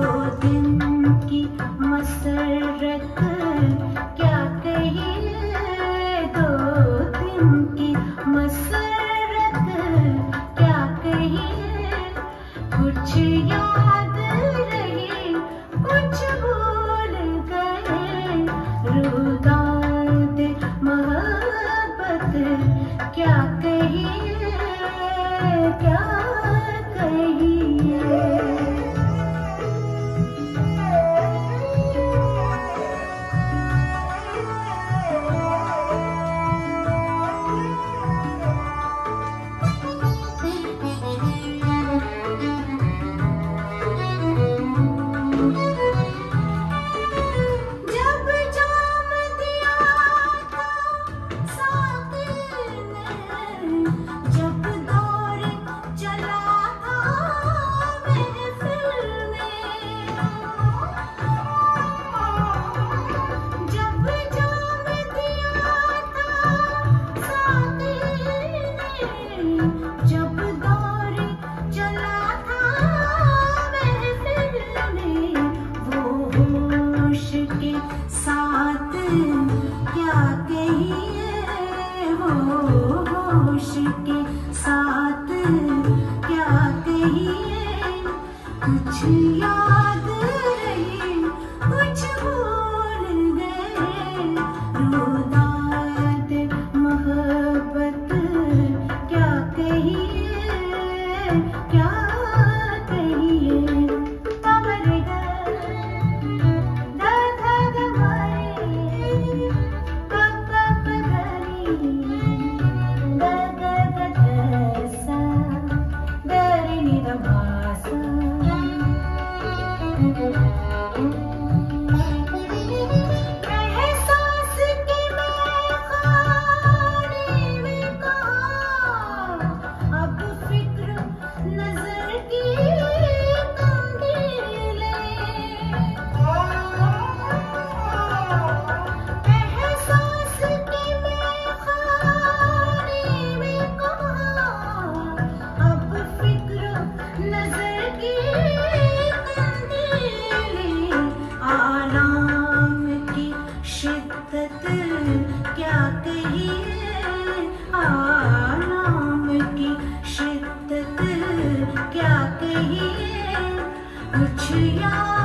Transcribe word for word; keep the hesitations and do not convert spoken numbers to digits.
दिन की मसरत क्या कहिए, दो दिन की मसरत क्या कहिए। कुछ याद रही कुछ भूल गए, रुदात मोहब्बत क्या कहिए, क्या कहिए। जब दौर चला था महफिल में, वो होश के साथ क्या कहिए, वो होश के साथ क्या कहिए। कुछ याद रही कुछ भूल गए, रुदात मोहब्बत क्या कहिए, क्या कहिए। कमर ग ध ध ग मरे, प प प ग री, ग ग ग ध सा, ग रे नि ध प सा। एहसास के मैं खाने में कहाँ, अब फिक्र नजर की कंदीलें। एहसास के मैं खाने में कहाँ, अब फिक्र नजर की कंदीलें। आराम की शिद्दत क्या कहिए, आराम की शिद्दत क्या कहिए। कुछ याद